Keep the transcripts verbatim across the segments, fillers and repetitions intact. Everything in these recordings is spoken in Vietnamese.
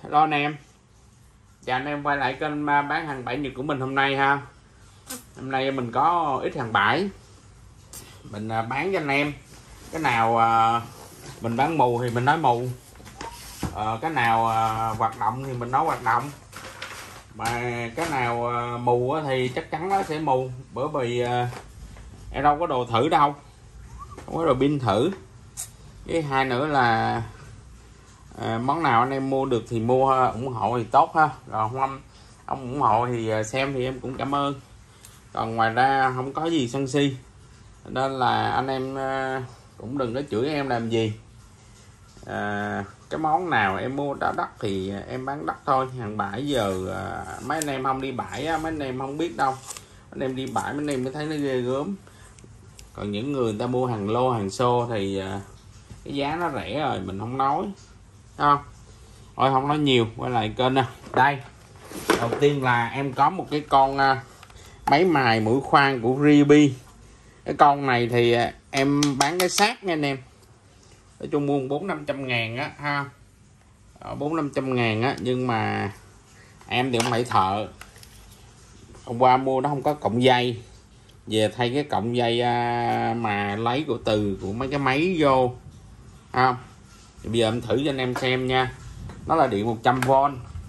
Hello anh em, chào anh em quay lại kênh bán hàng bãi Nhật của mình hôm nay ha. Hôm nay mình có ít hàng bãi mình bán cho anh em. Cái nào mình bán mù thì mình nói mù, cái nào hoạt động thì mình nói hoạt động, mà cái nào mù thì chắc chắn nó sẽ mù, bởi vì em đâu có đồ thử đâu, không có đồ pin thử. Với hai nữa là À, món nào anh em mua được thì mua, ủng hộ thì tốt ha, rồi không ông ủng hộ thì xem thì em cũng cảm ơn, còn ngoài ra không có gì sân si, nên là anh em cũng đừng có chửi em làm gì. À, cái món nào em mua đã đắt thì em bán đắt thôi. Hàng bãi giờ à, mấy anh em không đi bãi á, mấy anh em không biết đâu, anh em đi bãi mấy anh em mới thấy nó ghê gớm. Còn những người, người ta mua hàng lô hàng xô thì à, cái giá nó rẻ rồi mình không nói, không thôi không nói nhiều, quay lại kênh nè. Đây, đầu tiên là em có một cái con uh, máy mài mũi khoan của Ryobi. Cái con này thì uh, em bán cái xác nha anh em, nói chung mua bốn năm trăm ngàn á ha, bốn năm trăm ngàn á, nhưng mà em thì không phải thợ. Hôm qua mua nó không có cọng dây, về thay cái cọng dây uh, mà lấy của từ của mấy cái máy vô ha. Bây giờ em thử cho anh em xem nha. Nó là điện một trăm vôn.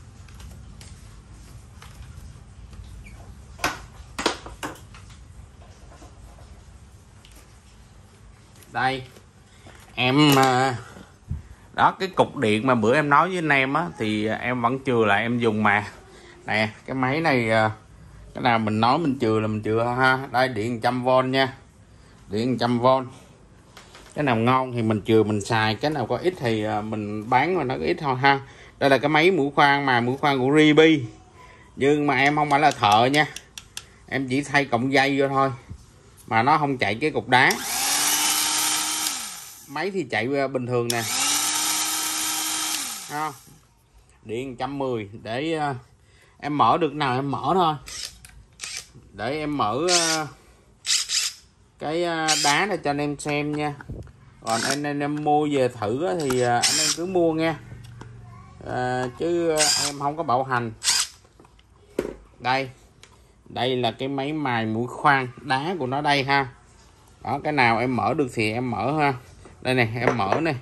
Đây em đó, cái cục điện mà bữa em nói với anh em á thì em vẫn chừa lại em dùng mà. Nè cái máy này, cái nào mình nói mình chừa là mình chừa ha. Đây điện một trăm vôn nha, điện một trăm vôn. Cái nào ngon thì mình chừa mình xài, cái nào có ít thì mình bán mà nó có ít thôi ha. Đây là cái máy mũi khoan mà mũi khoan của Ryobi, nhưng mà em không phải là thợ nha, em chỉ thay cọng dây vô thôi, mà nó không chạy cái cục đá. Máy thì chạy bình thường nè, không? Điện một trăm mười. Để uh, em mở được nào em mở thôi, để em mở uh, cái uh, đá này cho anh em xem nha. Còn anh, anh em mua về thử thì uh, anh em cứ mua nha, uh, chứ uh, em không có bảo hành. Đây, đây là cái máy mài mũi khoan đá của nó đây ha. Đó, cái nào em mở được thì em mở ha. Đây này, em mở này,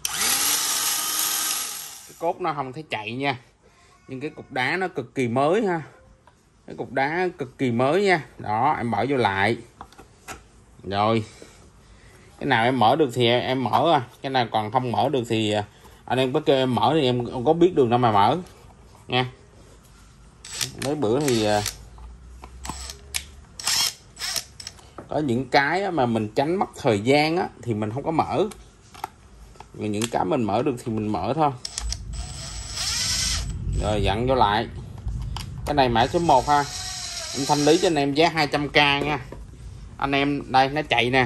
cái cốt nó không thấy chạy nha, nhưng cái cục đá nó cực kỳ mới ha, cái cục đá cực kỳ mới nha. Đó, em mở vô lại rồi, cái nào em mở được thì em mở, cái nào còn không mở được thì anh em có kêu em mở thì em không có biết đường đâu mà mở nha. Mấy bữa thì có những cái mà mình tránh mất thời gian á, thì mình không có mở, và những cái mình mở được thì mình mở thôi. Rồi dặn vô lại. Cái này mã số một ha, em thanh lý cho anh em giá hai trăm k nha anh em. Đây nó chạy nè,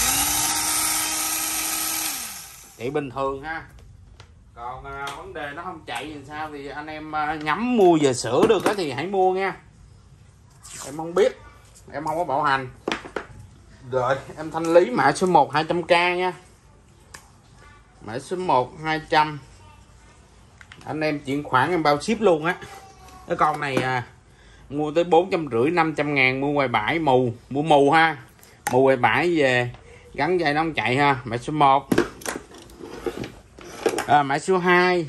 chạy bình thường ha. Còn à, vấn đề nó không chạy làm sao thì anh em à, nhắm mua về sửa được á thì hãy mua nha. Em không biết, em không có bảo hành. Rồi em thanh lý mã số một hai trăm k nha, mã số một hai trăm. Anh em chuyển khoản em bao ship luôn á. Cái con này à, mua tới bốn trăm rưỡi năm trăm ngàn, mua ngoài bãi mù, mua mù ha, mù ngoài bãi về gắn dây nó không chạy ha. Mã số một. À, mã số hai.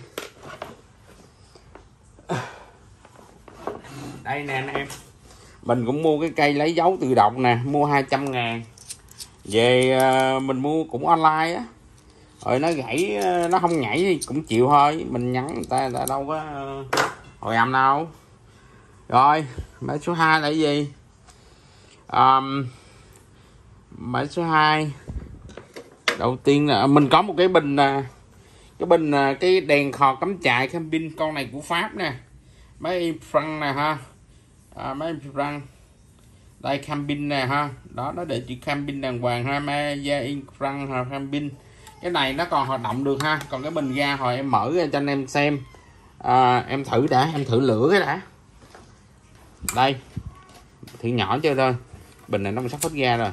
Đây nè anh em, mình cũng mua cái cây lấy dấu tự động nè, mua hai trăm ngàn. Về mình mua cũng online á, rồi nó gãy nó không nhảy thì cũng chịu thôi, mình nhắn người ta, người ta đâu có hồi âm đâu. Rồi mã số hai là cái gì? Um, mã số hai đầu tiên là mình có một cái bình, cái bình cái đèn khò cắm chạy camping. Con này của Pháp nè, mấy franc nè ha, à, mấy franc đây camping nè ha. Đó, nó để chữ camping đàng hoàng ha, Maya in franc ha, camping. Cái này nó còn hoạt động được ha. Còn cái bình ga hồi em mở ra cho anh em xem, à, em thử đã, em thử lửa cái đã. Đây, thử nhỏ chơi thôi, bình này nó sắp hết ga rồi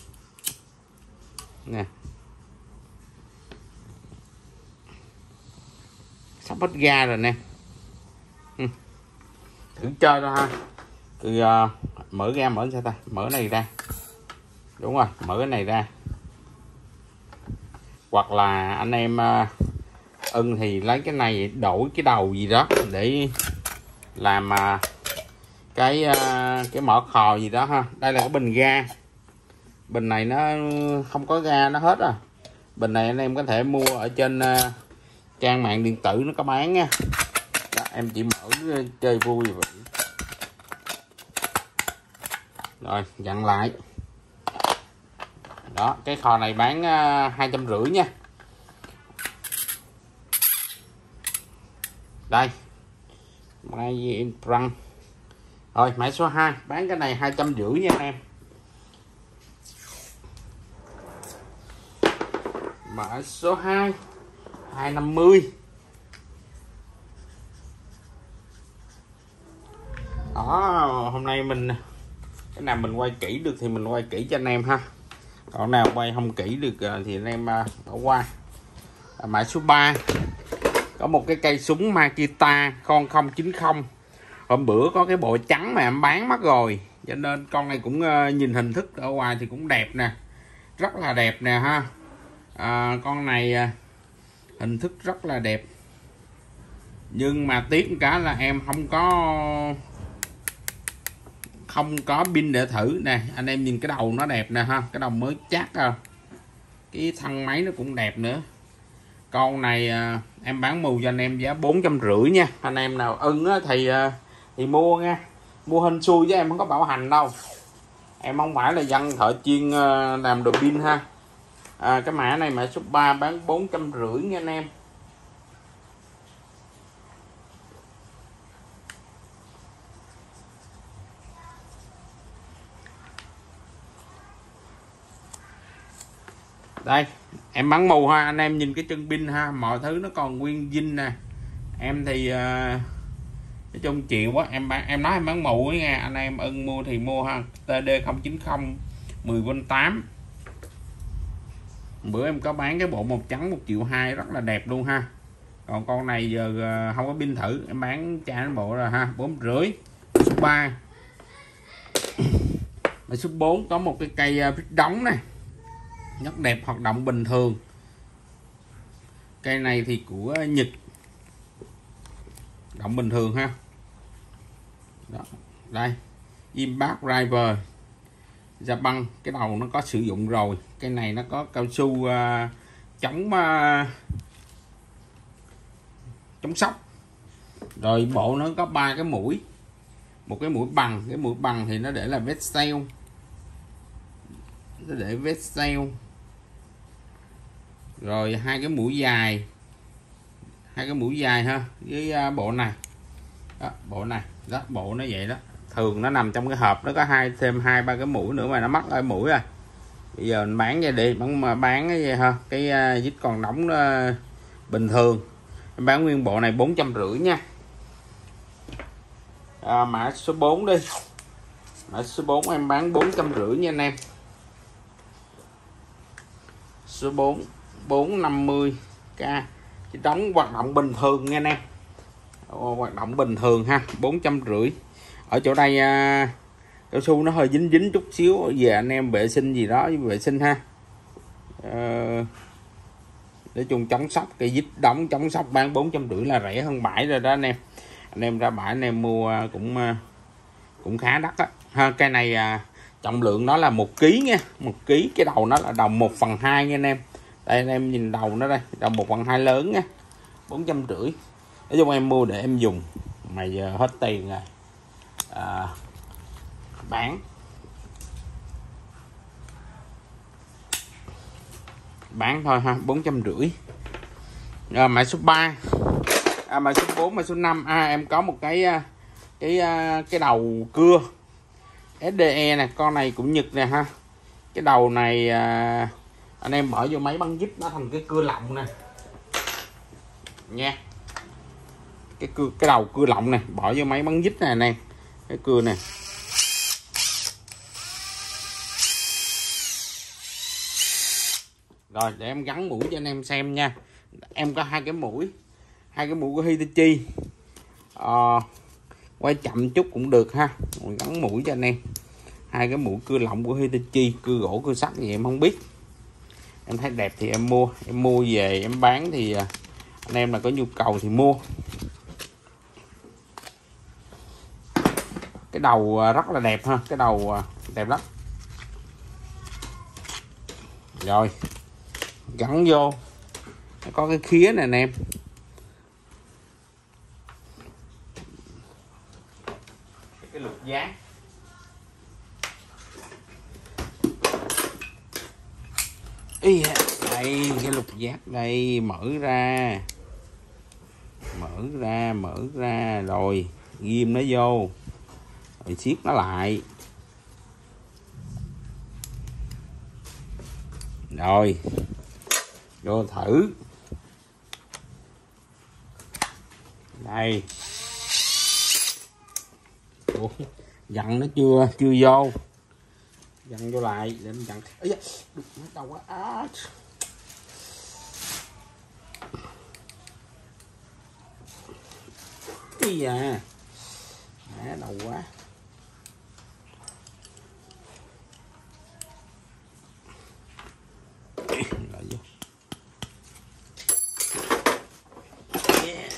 nè. sắp hết ga rồi nè. Ừ. Thử chơi thôi ha. Thì uh, mở ra, mở sao ta, mở này ra, đúng rồi, mở cái này ra, hoặc là anh em uh, ưng thì lấy cái này đổi cái đầu gì đó để làm uh, cái uh, cái mỏ khò gì đó ha. Đây là cái bình ga, bình này nó không có ga, nó hết rồi. Bình này anh em có thể mua ở trên uh, trang mạng điện tử nó có bán nha. Đó, em chỉ mở chơi vui vậy. Rồi dặn lại. Đó, cái kho này bán uh, hai trăm rưỡi nha. Đây, máy in răng. Rồi mã số hai bán cái này hai trăm rưỡi nha anh em. Mã số hai hai trăm năm mươi. Đó, hôm nay mình cái nào mình quay kỹ được thì mình quay kỹ cho anh em ha. Còn nào quay không kỹ được thì anh em bỏ qua. Mã số ba có một cái cây súng Makita con không chín không. Hôm bữa có cái bộ trắng mà em bán mất rồi, cho nên con này cũng nhìn hình thức ở ngoài thì cũng đẹp nè, rất là đẹp nè ha. À, con này hình thức rất là đẹp, nhưng mà tiếc cả là em không có không có pin để thử nè. Anh em nhìn cái đầu nó đẹp nè ha, cái đầu mới chắc à. Cái thân máy nó cũng đẹp nữa. Con này à, em bán mù cho anh em giá bốn trăm rưỡi nha. Anh em nào ưng á, thì à, thì mua nha, mua hên xui chứ em không có bảo hành đâu. Em không phải là dân thợ chuyên à, làm đồ pin ha. À, cái mã này mã số ba bán bốn trăm rưỡi nha anh em. Đây em bắn mù ha, anh em nhìn cái chân pin ha, mọi thứ nó còn nguyên zin nè. Em thì uh, nói chung chịu quá, em bán em nói em bán mù ấy nha. Anh em ưng mua thì mua ha. T D không chín không mười vôn tám. Bữa em có bán cái bộ một trắng một triệu hai rất là đẹp luôn ha. Còn con này giờ uh, không có pin thử, em bán trả cái bộ rồi ha, bốn rưỡi. Số ba. Số bốn có một cái cây uh, vít đóng này, rất đẹp, hoạt động bình thường. Cây này thì của Nhật, động bình thường ha. Đó. Đây Impact Driver Japan, cái đầu nó có sử dụng rồi. Cái này nó có cao su uh, chống uh, chống sốc. Rồi bộ nó có ba cái mũi, một cái mũi bằng, cái mũi bằng thì nó để là vết sale, nó để vết sale. Rồi hai cái mũi dài, hai cái mũi dài ha, với uh, bộ này. Đó, bộ này, đó, bộ nó vậy đó. Thường nó nằm trong cái hộp, nó có hai thêm hai ba cái mũi nữa mà nó mất ở mũi rồi. Bây giờ mình bán ra đi, bán mà bán cái gì ha, cái uh, vít còn đóng uh, bình thường. Em bán nguyên bộ này bốn trăm rưỡi nha. À, mã số bốn đi. Mã số bốn em bán bốn trăm rưỡi nha anh em. Số bốn bốn trăm năm mươi k, chỉ đóng hoạt động bình thường nha anh em. Ồ, hoạt động bình thường ha, bốn trăm rưỡi. Ở chỗ đây à, cao su nó hơi dính dính chút xíu, về anh em vệ sinh gì đó, vệ sinh ha. À, nói chung chống sốc, cái vít đóng chống sốc bán bốn trăm rưỡi là rẻ hơn bãi rồi đó anh em. Anh em ra bãi anh em mua cũng cũng khá đắt á ha. Cây này à, trọng lượng nó là một ký nha, một ký. Cái đầu nó là đầu một phần hai nha anh em. Đây anh em nhìn đầu nó đây, đầu một phần hai lớn nha, bốn trăm rưỡi. Nói chung em mua để em dùng mà giờ hết tiền rồi, à, bán bán thôi ha, bốn trăm rưỡi. Rồi mã số ba, à, mã số bốn, mã số năm. À, em có một cái cái cái đầu cưa S D E nè, con này cũng Nhật nè ha. Cái đầu này à, anh em bỏ vô máy bắn vít nó thành cái cưa lọng nè nha. Cái cưa, cái đầu cưa lọng này bỏ vô máy bắn vít này anh em, cái cưa nè. Rồi để em gắn mũi cho anh em xem nha. Em có hai cái mũi, hai cái mũi của Hitachi. à, quay chậm chút cũng được ha, mình gắn mũi cho anh em. Hai cái mũi cưa lọng của Hitachi, cưa gỗ cưa sắt gì em không biết, em thấy đẹp thì em mua, em mua về em bán thì anh em là có nhu cầu thì mua. Cái đầu rất là đẹp ha, cái đầu đẹp lắm. Rồi gắn vô, nó có cái khía này anh em. Cái lục giác ý đây, cái lục giác đây, mở ra mở ra mở ra rồi ghim nó vô rồi siết nó lại. Rồi vô thử đây. Ủa, dặn nó chưa chưa vô, dặn vô lại để mình dặn. Ây da, đục nó đau quá. À. Cái gì à, à đầu quá. Lại vô. Yeah.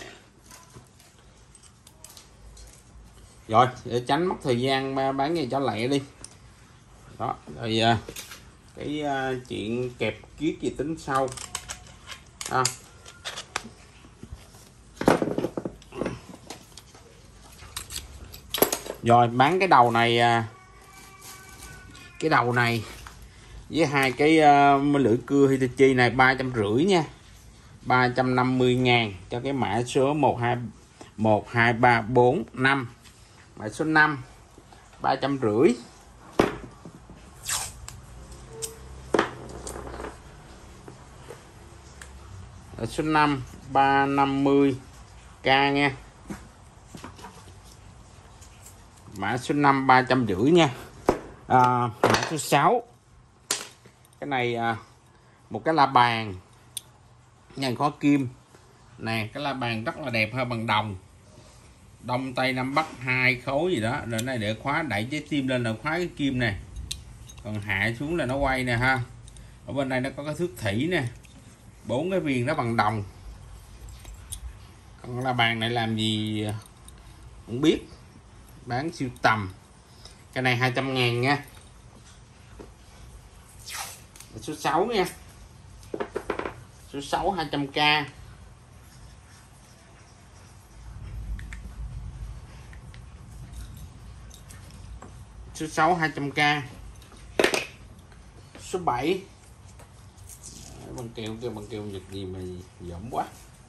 Rồi để tránh mất thời gian bán gì cho lẹ đi. Đó rồi cái chuyện kẹp kiết gì tính sau à. Rồi bán cái đầu này, cái đầu này với hai cái uh, lưỡi cưa Hitachi này ba trăm rưỡi nha, ba trăm năm mươi ngàn cho cái mã số một hai một hai ba bốn năm, mã số năm ba trăm rưỡi. Mã số năm ba năm mươi k nha, mã số năm ba trăm rưỡi nha. À, mã số sáu cái này à, một cái la bàn nhân có kim nè, cái la bàn rất là đẹp ha, bằng đồng, đông tây nam bắc hai khối gì đó. Rồi này để khóa, đẩy trái tim lên là khóa cái kim này, còn hạ xuống là nó quay nè ha. Ở bên đây nó có cái thước thủy nè, bốn cái viên nó bằng đồng. Còn la bàn này làm gì không biết, bán siêu tầm. Cái này hai trăm ngàn nha. Số sáu nha, số sáu hai trăm k. Số sáu hai trăm k. Số bảy bằng keo, kêu bằng keo nhật gì mà dỗm quá.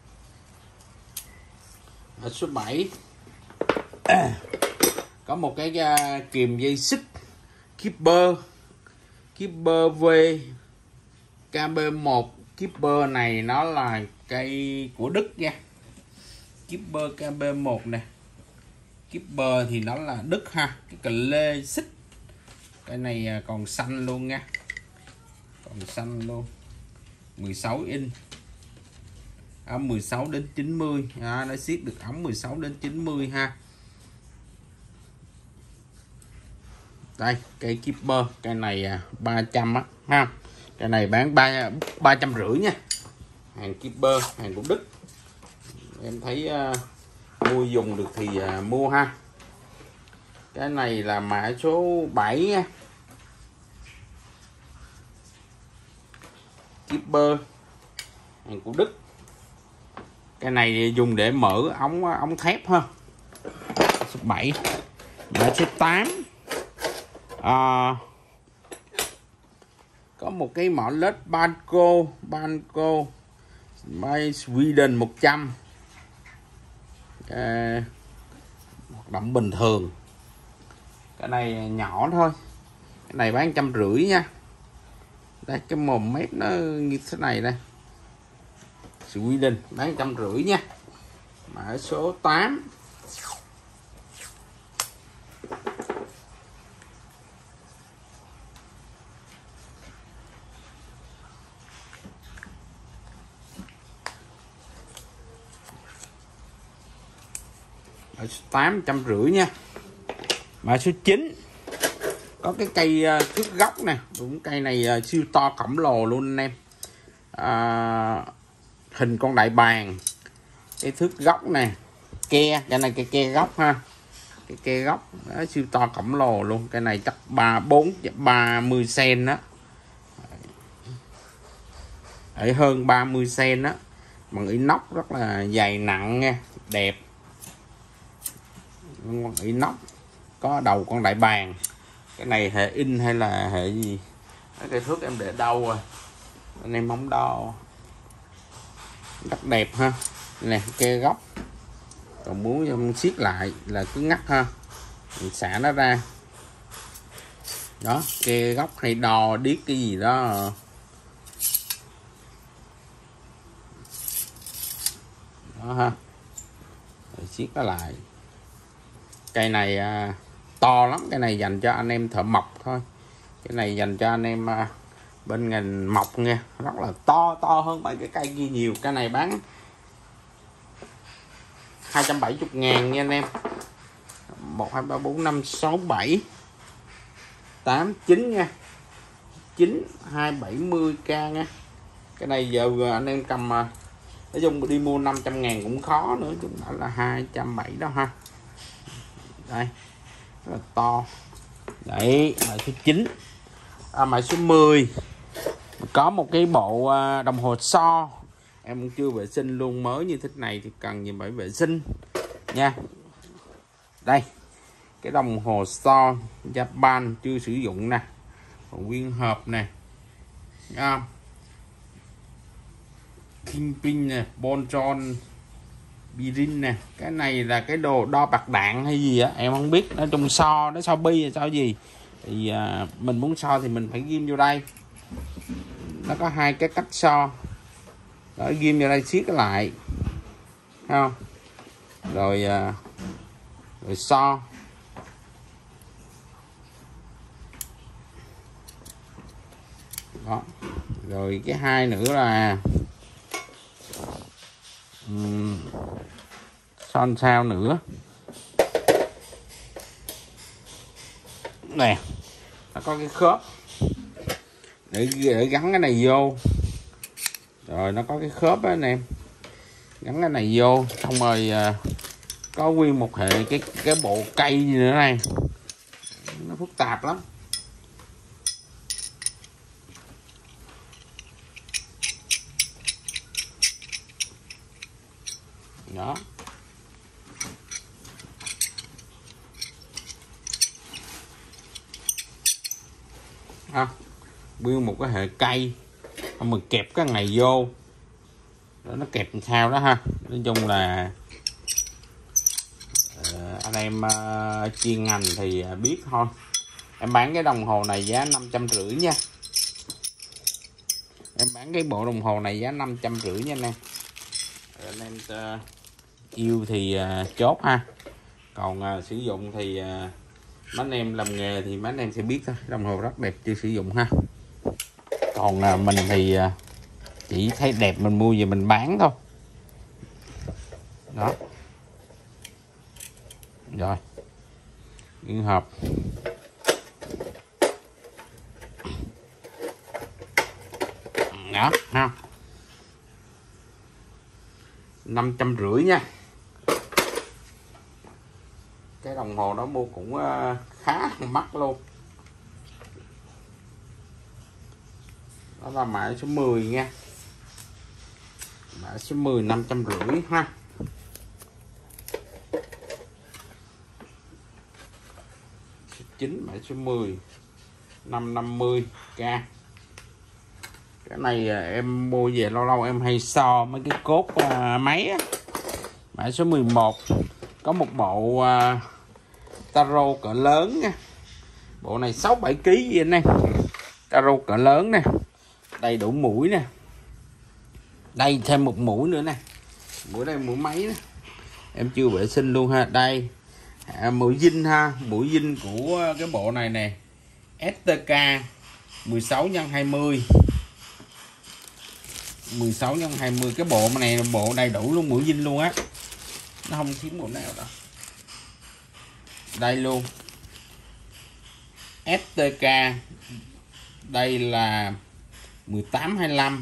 Ở số bảy à, có một cái uh, kìm dây xích Keeper Keeper V K B một. Keeper này nó là cây của Đức nha, Keeper K B một nè. Keeper thì nó là Đức ha. Cái cờ lê xích, cái này còn xanh luôn nha, còn xanh luôn. Mười sáu inch, à, mười sáu đến chín mươi, à, nó siết được ống mười sáu đến chín mươi ha. Đây cây Keeper, cây này ba trăm á ha, cái này bán ba ba trăm rưỡi nha. Hàng Keeper, hàng của Đức, em thấy uh, mua dùng được thì uh, mua ha. Cái này là mã số bảy nha, Keeper, hàng của Đức. Cái này dùng để mở ống ống thép ha. Số bảy. Mã số tám à, có một cái mỏ led Banco Banco by Sweden một trăm, à, hoạt động bình thường. Cái này nhỏ thôi, cái này bán trăm rưỡi nha. Đây cái mồm mép nó như thế này đây, Sweden bán trăm rưỡi nha. Mã số tám. Mã số tám trăm rưỡi nha. Mã số chín có cái cây thước gốc nè, đúng cây này siêu to khổng lồ luôn anh em. À, hình con đại bàng, cái thước gốc nè, ke, cái này cái ke gốc ha, cái ke gốc đó, siêu to khổng lồ luôn. Cái này chắc ba bốn ba mươi cm đó, ở hơn ba mươi cm đó, bằng inox rất là dày nặng nha, đẹp. Inox có đầu con đại bàng. Cái này hệ in hay là hệ gì? Cái thước em để đâu rồi anh em không đo, rất đẹp ha. Nè ke gốc, còn muốn em siết lại là cứ ngắt ha, mình xả nó ra đó. Ke gốc hay đo điếc cái gì đó đó ha, rồi siết nó lại. Cây này à, to lắm, cái này dành cho anh em thợ mộc thôi, cái này dành cho anh em à, bên ngành mộc nha, rất là to, to hơn mấy cái cây kia nhiều. Cái này bán hai trăm bảy mươi ngàn nha anh em. Một hai ba bốn năm sáu bảy tám chín nha, chín hai bảy mươi k nha. Cái này giờ anh em cầm mà nói chung đi mua năm trăm ngàn cũng khó nữa, chúng ta là hai trăm bảy mươi đó ha. Đây rất là to đấy. Mã số chín. À, mã số mười có một cái bộ đồng hồ so, em cũng chưa vệ sinh luôn, mới như thế này thì cần gì phải vệ sinh nha. Đây cái đồng hồ so Japan chưa sử dụng nè, còn nguyên hộp nè, à, Kingpin nè, Bontron, Birin nè. Cái này là cái đồ đo bạc đạn hay gì á em không biết, nói chung so nó so bi hay so gì thì à, mình muốn so thì mình phải ghim vô đây. Nó có hai cái cách so đó, ghim vào đây siết cái lại không, rồi à, rồi so đó. Rồi cái hai nữa là uhm, son sao nữa nè, nó có cái khớp để, để gắn cái này vô, rồi nó có cái khớp đó anh em, gắn cái này vô xong rồi à, có nguyên một hệ cái cái bộ cây gì nữa này, nó phức tạp lắm đó. À, nguyên một cái hệ cây mình kẹp cái này vô đó, nó kẹp làm sao đó ha. Nói chung là uh, anh em uh, chuyên ngành thì uh, biết thôi. Em bán cái đồng hồ này giá năm trăm rưỡi nha, em bán cái bộ đồng hồ này giá năm trăm rưỡi nha anh em. Anh em uh, yêu thì uh, chốt ha, còn uh, sử dụng thì uh, mấy anh em làm nghề thì mấy anh em sẽ biết thôi. Đồng hồ rất đẹp chưa sử dụng ha, còn uh, mình thì uh, chỉ thấy đẹp mình mua về mình bán thôi đó. Rồi nguyên hộp đó ha, năm trăm rưỡi nha. Cái đồng hồ đó mua cũng uh, khá mắc luôn. Đó là mã số mười nha, mã số mười năm trăm rưỡi ha. Số chín, mã số mười năm năm mươi k. Cái này em mua về lâu lâu em hay so mấy cái cốt uh, máy á. Mã số mười một có một bộ uh, taro cỡ lớn nha, bộ này sáu bảy ký gì anh em. Taro cỡ lớn nè, đầy đủ mũi nè, đây thêm một mũi nữa nè, mũi đây mũi máy nè, em chưa vệ sinh luôn ha. Đây à, mũi dinh ha, mũi dinh của cái bộ này nè, ét tê ca mười sáu nhân hai mươi, mười sáu nhân hai mươi. Cái bộ này bộ đầy đủ luôn, mũi dinh luôn á, nó không thiếu bộ nào đâu. đây luôn, ép tê ca đây là mười tám hai mươi lăm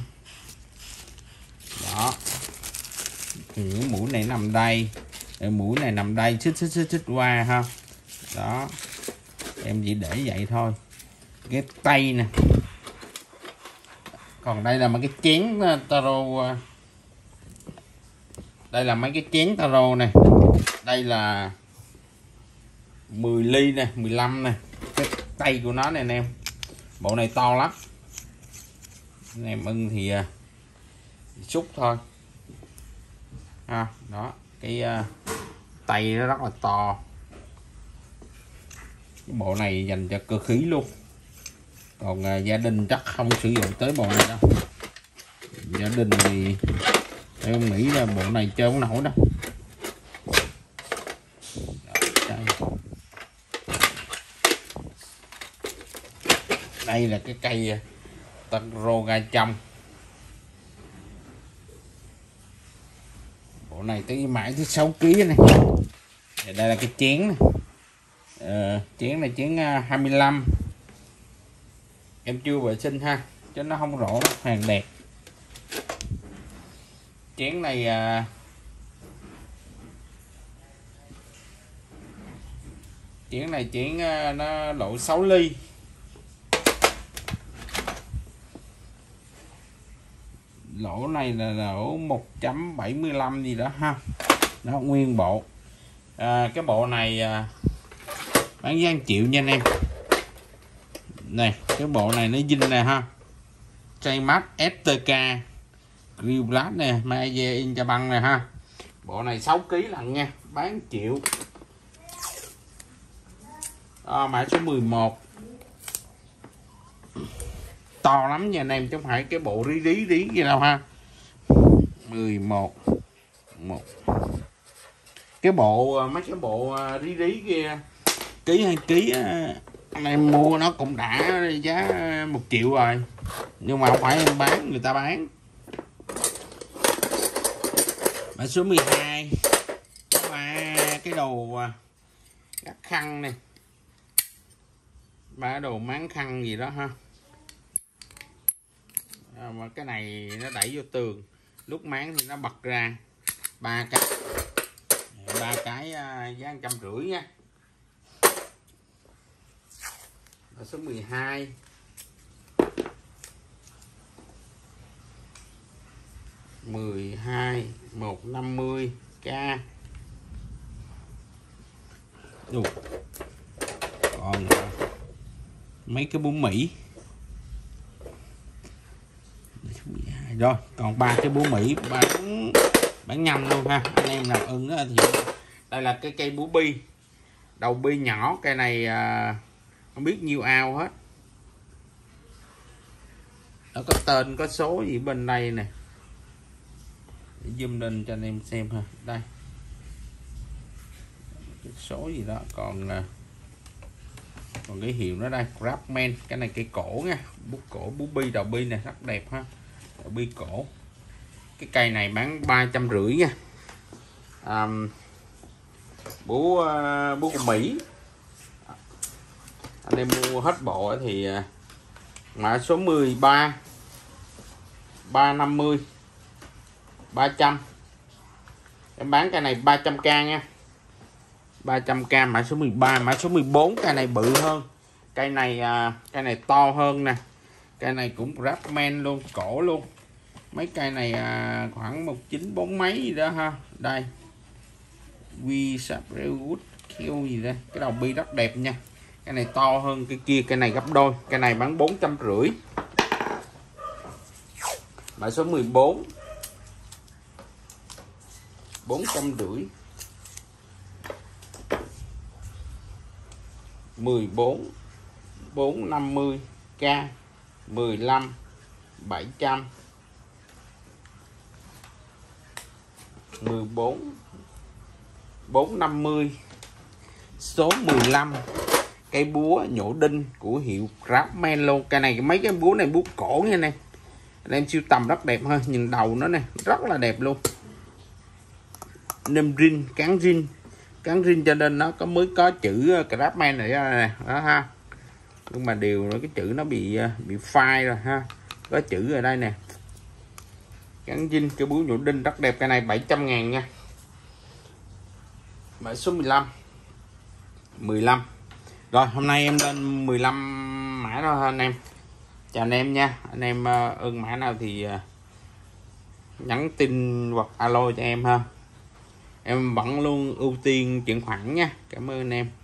đó. Thì cái mũi này nằm đây, mũi này nằm đây, xích xích xích xích qua ha. Đó, em chỉ để vậy thôi. Cái tay nè, còn đây là mấy cái chén taro, đây là mấy cái chén taro này, đây là mười ly nè, mười lăm nè. Cái tay của nó này anh em, bộ này to lắm, anh em ưng thì xúc thôi ha. Đó, cái uh, tay nó rất là to. Cái bộ này dành cho cơ khí luôn, còn uh, gia đình chắc không sử dụng tới bộ này đâu. Gia đình thì em không nghĩ là bộ này chơi không nổi đâu. Đó, đây là cái cây taro ga trong. Bộ này tới mãi tới sáu ký này. Đây là cái chén này. Ờ, chén này chén hai mươi lăm. Em chưa vệ sinh ha, cho nó không rõ, hàng đẹp. Chén này à, chén này chén à, nó độ sáu ly. Lỗ này là lỗ một chấm bảy mươi lăm gì đó ha. Nó nguyên bộ. À, cái bộ này à, bán giá một triệu nha anh em. Này, cái bộ này nó dinh nè ha. Traymat ép tê ca Grill Blast nè, Maze in cho băng nè ha. Bộ này sáu ký lận nha, bán triệu. À, mã số mười một. To lắm nha anh em, chứ không phải cái bộ rí rí rí gì đâu ha. mười một một. Cái bộ mấy cái bộ rí rí kia ký hai ký anh em mua nó cũng đã giá một triệu rồi, nhưng mà không phải em bán, người ta bán. Mã số mười hai. Ba cái đồ gắt khăn này, ba đồ máng khăn gì đó ha. À, mà cái này nó đẩy vô tường, lúc máng thì nó bật ra. Ba cái, ba cái giá một trăm rưỡi nha. Mã số mười hai. mười hai một năm mươi k. Đủ. Còn mấy cái bún Mỹ. Rồi, còn ba cái bún Mỹ bán bán nhanh luôn ha. Anh em nào ưng á thì đây là cái cây bún bi. Đầu bi nhỏ, cây này à, không biết nhiêu ao hết. Nó có tên có số gì bên đây nè. Để zoom lên cho anh em xem ha. Đây. Cái số gì đó, còn còn cái hiệu nó đây, Craftsman. Cái này cây cổ nha, bút cổ bút bi, đầu bi này rất đẹp ha. Đầu bi cổ. Cái cây này bán ba trăm rưỡi nha. À, bú uh, bú của Mỹ. Anh em mua hết bộ thì uh, mã số mười ba. ba năm mươi. ba trăm. Em bán cái này ba trăm k nha. ba trăm k mã số mười ba. Mã số mười bốn, cây này bự hơn. Cây này uh, cây này to hơn nè. Cây này cũng Craftsman luôn, cổ luôn. Mấy cây này à, khoảng một chín bốn mấy gì đó ha. Đây. We Wood kêu gì đây. Cái đầu bi rất đẹp nha. Cái này to hơn cái kia, cái này gấp đôi. Cái này bán bốn trăm rưỡi. Mã số mười bốn. bốn trăm rưỡi. mười bốn. bốn năm mươi k. mười lăm. bảy trăm. mười bốn. bốn năm mươi. Số mười lăm. Cây búa nhổ đinh của hiệu Craftsman luôn. Cái này mấy cái búa này búa cổ nha này. Anh em siêu tầm rất đẹp ha. Nhìn đầu nó này rất là đẹp luôn. Nêm rin, cán rin. gắn zin cho nên nó có mới có chữ Craftsman này nè đó ha, nhưng mà điều cái chữ nó bị bị phai rồi ha, có chữ ở đây nè, gắn zin cho búa nhũ đinh rất đẹp. Cái này bảy trăm ngàn nha, mã số mười lăm mười lăm. Rồi hôm nay em lên mười lăm mã đó anh em. Chào anh em nha, anh em ưng mã nào thì nhắn tin hoặc alo cho em ha, em vẫn luôn ưu tiên chuyển khoản nha. Cảm ơn anh em.